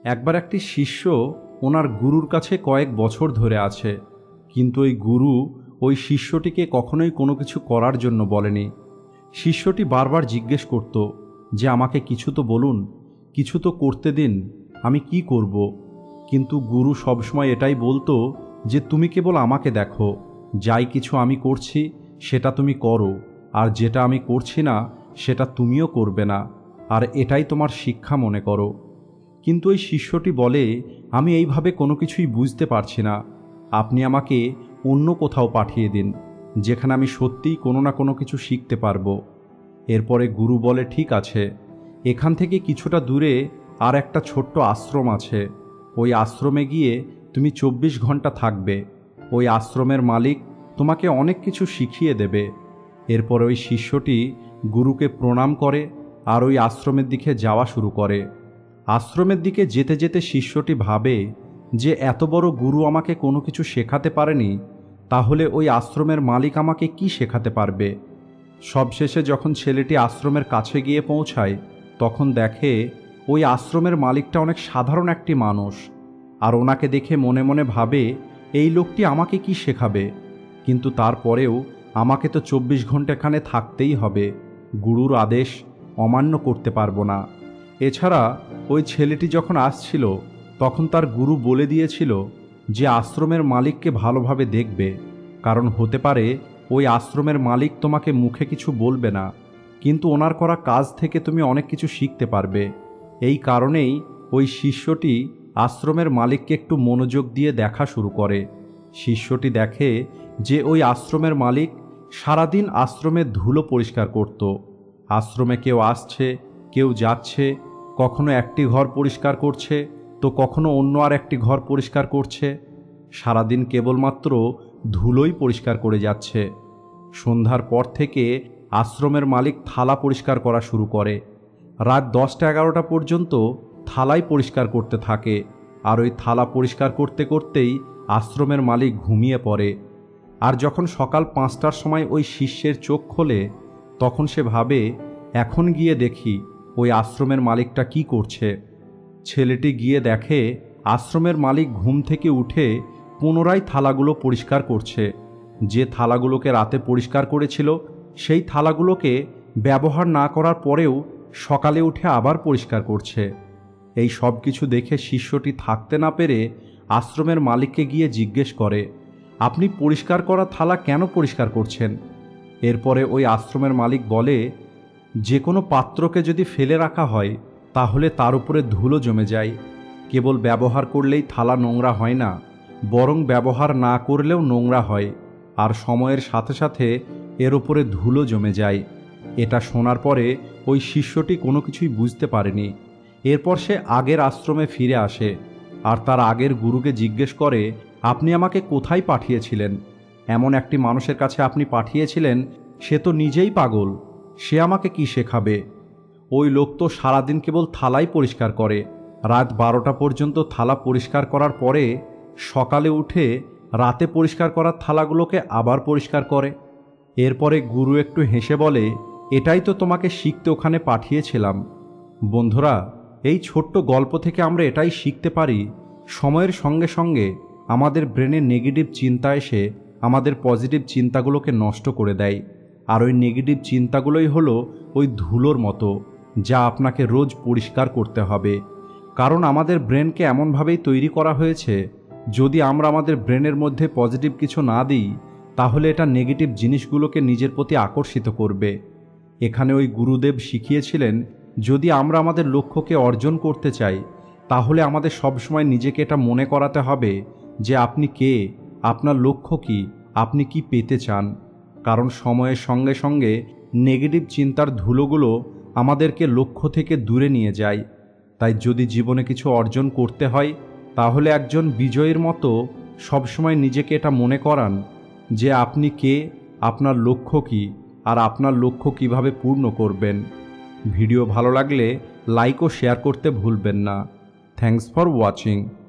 একবার একটি শিষ্য ওনার গুরুর কাছে কয়েক বছর ধরে আছে, কিন্তু ওই গুরু ওই শিষ্যটিকে কখনোই কোনো কিছু করার জন্য বলেনি। শিষ্যটি বারবার জিজ্ঞেস করত যে আমাকে কিছু তো বলুন, কিছু তো করতে দিন, আমি কি করব। কিন্তু গুরু সবসময় এটাই বলতো যে তুমি কেবল আমাকে দেখো, যাই কিছু আমি করছি সেটা তুমি করো, আর যেটা আমি করছি না সেটা তুমিও করবে না, আর এটাই তোমার শিক্ষা মনে করো। কিন্তু ওই শিষ্যটি বলে, আমি এইভাবে কোনো কিছুই বুঝতে পারছি না, আপনি আমাকে অন্য কোথাও পাঠিয়ে দিন, যেখানে আমি সত্যিই কোনো না কোনো কিছু শিখতে পারবো। এরপরে গুরু বলে, ঠিক আছে, এখান থেকে কিছুটা দূরে আর একটা ছোট্ট আশ্রম আছে, ওই আশ্রমে গিয়ে তুমি 24 ঘন্টা থাকবে, ওই আশ্রমের মালিক তোমাকে অনেক কিছু শিখিয়ে দেবে। এরপর ওই শিষ্যটি গুরুকে প্রণাম করে আর ওই আশ্রমের দিকে যাওয়া শুরু করে। আশ্রমের দিকে যেতে যেতে শিষ্যটি ভাবে যে এত বড় গুরু আমাকে কোনো কিছু শেখাতে পারেনি, তাহলে ওই আশ্রমের মালিক আমাকে কি শেখাতে পারবে। সবশেষে যখন ছেলেটি আশ্রমের কাছে গিয়ে পৌঁছায়, তখন দেখে ওই আশ্রমের মালিকটা অনেক সাধারণ একটি মানুষ, আর ওনাকে দেখে মনে মনে ভাবে এই লোকটি আমাকে কি শেখাবে, কিন্তু তারপরেও আমাকে তো 24 ঘন্টা এখানে থাকতেই হবে, গুরুর আদেশ অমান্য করতে পারবো না। এছাড়া ওই ছেলেটি যখন আসছিল তখন তার গুরু বলে দিয়েছিল যে আশ্রমের মালিককে ভালোভাবে দেখবে, কারণ হতে পারে ওই আশ্রমের মালিক তোমাকে মুখে কিছু বলবে না, কিন্তু ওনার করা কাজ থেকে তুমি অনেক কিছু শিখতে পারবে। এই কারণেই ওই শিষ্যটি আশ্রমের মালিককে একটু মনোযোগ দিয়ে দেখা শুরু করে। শিষ্যটি দেখে যে ওই আশ্রমের মালিক সারাদিন আশ্রমের ধুলো পরিষ্কার করত। আশ্রমে কেউ আসছে, কেউ যাচ্ছে, কখনো একটি ঘর পরিষ্কার করছে তো কখনো অন্য আর একটি ঘর পরিষ্কার করছে। সারাদিন কেবলমাত্র ধুলোই পরিষ্কার করে যাচ্ছে। সন্ধ্যার পর থেকে আশ্রমের মালিক থালা পরিষ্কার করা শুরু করে। রাত 10টা-11টা পর্যন্ত থালাই পরিষ্কার করতে থাকে, আর ওই থালা পরিষ্কার করতে করতেই আশ্রমের মালিক ঘুমিয়ে পড়ে। আর যখন সকাল 5টার সময় ওই শিষ্যের চোখ খোলে, তখন সে ভাবে এখন গিয়ে দেখি ওই আশ্রমের মালিকটা কি করছে। ছেলেটি গিয়ে দেখে আশ্রমের মালিক ঘুম থেকে উঠে পুনরায় থালাগুলো পরিষ্কার করছে। যে থালাগুলোকে রাতে পরিষ্কার করেছিল সেই থালাগুলোকে ব্যবহার না করার পরেও সকালে উঠে আবার পরিষ্কার করছে। এই সব কিছু দেখে শিষ্যটি থাকতে না পেরে আশ্রমের মালিককে গিয়ে জিজ্ঞেস করে, আপনি পরিষ্কার করা থালা কেন পরিষ্কার করছেন? এরপরে ওই আশ্রমের মালিক বলে, যে কোনো পাত্রকে যদি ফেলে রাখা হয় তাহলে তার উপরে ধুলো জমে যায়। কেবল ব্যবহার করলেই থালা নোংরা হয় না, বরং ব্যবহার না করলেও নোংরা হয়, আর সময়ের সাথে সাথে এর উপরে ধুলো জমে যায়। এটা শোনার পরে ওই শিষ্যটি কোনো কিছুই বুঝতে পারেনি। এরপর সে আগের আশ্রমে ফিরে আসে আর তার আগের গুরুকে জিজ্ঞেস করে, আপনি আমাকে কোথায় পাঠিয়েছিলেন? এমন একটি মানুষের কাছে আপনি পাঠিয়েছিলেন, সে তো নিজেই পাগল, সে আমাকে কি শেখাবে? ওই লোক তো সারাদিন কেবল থালাই পরিষ্কার করে, রাত 12টা পর্যন্ত থালা পরিষ্কার করার পরে সকালে উঠে রাতে পরিষ্কার করার থালাগুলোকে আবার পরিষ্কার করে। এরপরে গুরু একটু হেসে বলে, এটাই তো তোমাকে শিখতে ওখানে পাঠিয়েছিলাম। বন্ধুরা, এই ছোট্ট গল্প থেকে আমরা এটাই শিখতে পারি, সময়ের সঙ্গে সঙ্গে আমাদের ব্রেনে নেগেটিভ চিন্তা এসে আমাদের পজিটিভ চিন্তাগুলোকে নষ্ট করে দেয়। আর ওই নেগেটিভ চিন্তাগুলোই হলো ওই ধুলোর মতো, যা আপনাকে রোজ পরিষ্কার করতে হবে। কারণ আমাদের ব্রেনকে এমনভাবেই তৈরি করা হয়েছে, যদি আমরা আমাদের ব্রেনের মধ্যে পজিটিভ কিছু না দিই তাহলে এটা নেগেটিভ জিনিসগুলোকে নিজের প্রতি আকর্ষিত করবে। এখানে ওই গুরুদেব শিখিয়েছিলেন, যদি আমরা আমাদের লক্ষ্যকে অর্জন করতে চাই তাহলে আমাদের সবসময় নিজেকে এটা মনে করাতে হবে যে আপনি কে, আপনার লক্ষ্য কি, আপনি কি পেতে চান। কারণ সময়ের সঙ্গে সঙ্গে নেগেটিভ চিন্তার ধুলোগুলো আমাদেরকে লক্ষ্য থেকে দূরে নিয়ে যায়। তাই যদি জীবনে কিছু অর্জন করতে হয় তাহলে একজন বিজয়ীর মতো সবসময় নিজেকে এটা মনে করান যে আপনি কে, আপনার লক্ষ্য কি, আর আপনার লক্ষ্য কিভাবে পূর্ণ করবেন। ভিডিও ভালো লাগলে লাইক ও শেয়ার করতে ভুলবেন না। Thanks for watching.